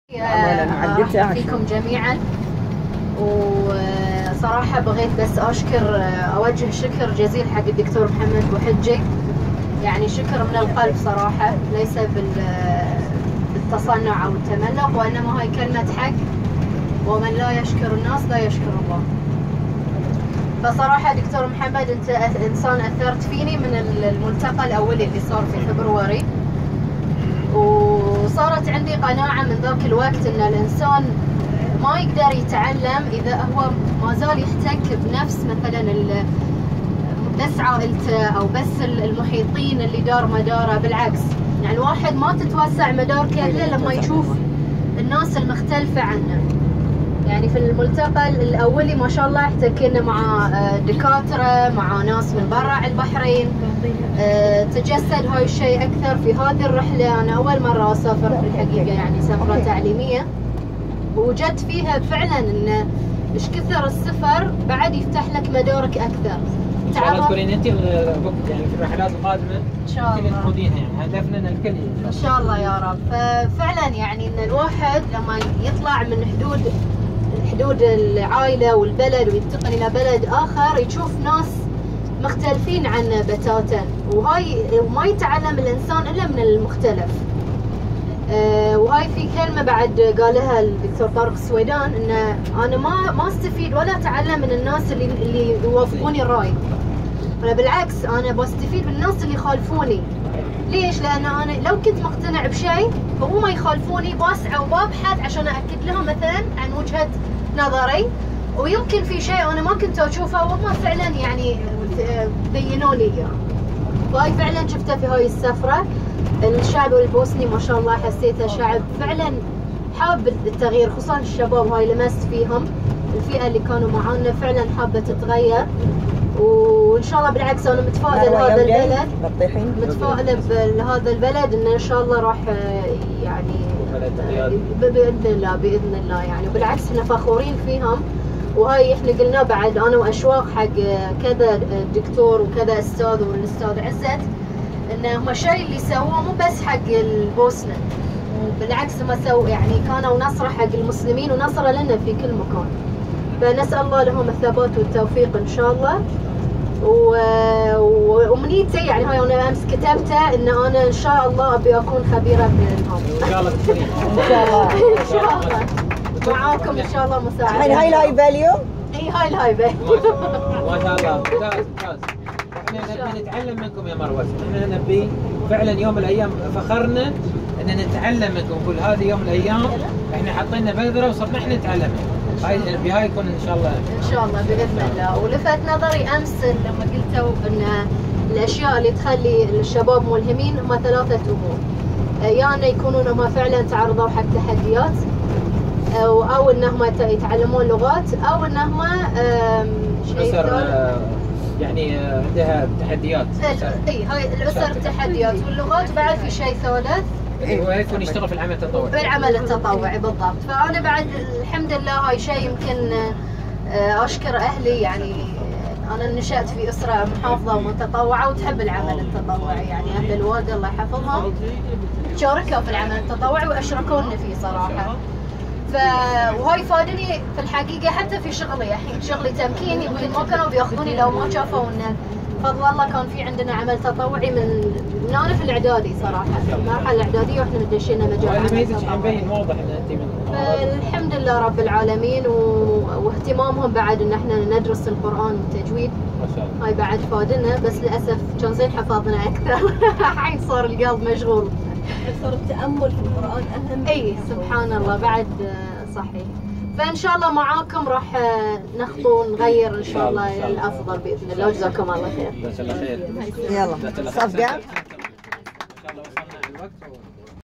فيكم جميعا. وصراحة بغيت بس أوجه شكر جزيل حق الدكتور محمد بوحجي، يعني شكر من القلب صراحة، ليس بالتصنع أو التملق، وإنما هاي كلمة حق، ومن لا يشكر الناس لا يشكر الله. فصراحة دكتور محمد أنت إنسان أثرت فيني من الملتقى الأولي اللي صار في فبراير، وصارت عندي قناعة من ذاك الوقت أن الإنسان ما يقدر يتعلم إذا هو ما زال يحتك بنفس مثلا بس عائلته أو بس المحيطين اللي دار مداره. بالعكس، يعني الواحد ما تتوسع مداركه إلا لما يشوف الناس المختلفة عنه. يعني في الملتقى الأولي ما شاء الله احتكينا مع دكاترة، مع ناس من برا البحرين. تجسد هاي الشيء أكثر في هذه الرحلة. أنا أول مرة أسافر في الحقيقة، يعني سفرة تعليمية، وجدت فيها فعلا إن إيش كثر السفر بعد يفتح لك مدارك أكثر. إن شاء الله تكونين أنت يعني في الرحلات القادمة إن شاء الله تقودينها، يعني هدفنا إن الكل إن شاء الله يا رب. ففعلا يعني إن الواحد لما يطلع من حدود العائلة والبلد وينتقل إلى بلد آخر يشوف ناس مختلفين عنه بتاتا، وهاي وما يتعلم الإنسان إلا من المختلف. وهاي في كلمة بعد قالها الدكتور طارق السويدان، إن أنا ما استفيد ولا أتعلم من الناس اللي يوافقوني الرأي، أنا بالعكس أنا بستفيد من الناس اللي يخالفوني. ليش؟ لأن أنا لو كنت مقتنع بشيء فهم ما يخالفوني، بسعى وببحث عشان أأكد لهم مثلا عن وجهة نظري، ويمكن في شيء أنا ما كنت أشوفه وهم فعلا يعني بينوا لي إياه. وهاي فعلا شفتها في هاي السفرة. الشعب البوسني ما شاء الله حسيته شعب فعلا حاب التغيير، خصوصا الشباب هاي لمست فيهم. الفئة اللي كانوا معانا فعلا حابة تتغير، وإن شاء الله بالعكس أنا متفائلة لهذا البلد، متفائلة بهذا البلد إن شاء الله راح يعني بإذن الله يعني. وبالعكس احنا فخورين فيهم. وهاي احنا قلنا بعد انا واشواق حق كذا دكتور وكذا استاذ والاستاذ عزت، ان هم الشيء اللي سووه مو بس حق البوسنه، وبالعكس هم سووا يعني كانوا نصره حق المسلمين ونصره لنا في كل مكان. فنسال الله لهم الثبات والتوفيق ان شاء الله. ومنيتي يعني هاي انا امس كتبتها ان انا ان شاء الله ابي اكون خبيره بينهم. ان شاء الله ان شاء الله ان شاء الله معاكم ان شاء الله مساعدة. هاي الهاي فاليو؟ اي هاي الهاي فاليو. ما شاء الله ممتاز ممتاز. احنا نبي نتعلم منكم يا مروه، احنا نبي فعلا يوم من الايام فخرنا ان نتعلم منكم، نقول هذه يوم من الايام احنا حطينا بذره وصرنا احنا نتعلم. بهاي يكون ان شاء الله ان شاء الله باذن الله. ولفت نظري امس لما قلتوا ان الاشياء اللي تخلي الشباب ملهمين هم ثلاثه امور، يعني يكونون هم فعلا تعرضوا حق تحديات، او انهم يتعلمون لغات، او انهم شيء يعني عندها تحديات. اي هاي الاسر تحديات، واللغات بعد في شيء ثالث ويكون يشتغل في العمل التطوعي. بالعمل التطوعي بالضبط. فانا بعد الحمد لله هاي شيء يمكن اشكر اهلي، يعني انا نشأت في اسره محافظه ومتطوعه وتحب العمل التطوعي، يعني اهل الوالده الله يحفظهم شاركوا في العمل التطوعي واشركونا فيه صراحه. وهاي فادني في الحقيقه حتى في شغلي. الحين شغلي تمكين، يمكن ما كانوا بياخذوني لو ما شافوا ان بفضل الله كان في عندنا عمل تطوعي من انا في الاعدادي صراحه، في المرحله الاعداديه واحنا مدشينا مجال العمل التطوعي. واضح ان انت من الحمد لله رب العالمين. واهتمامهم بعد ان احنا ندرس القران والتجويد ما شاء الله، هاي بعد فادنا، بس للاسف كان زين حفظنا اكثر. الحين صار القلب مشغول، صار التامل في القران اهم. اي سبحان الله بعد صحيح. فان شاء الله معاكم راح نخطو ونغير ان شاء الله الافضل باذن الله. جزاكم الله خير. جزاك الله خير. يلا صفقه. ان شاء الله وصلنا الوقت.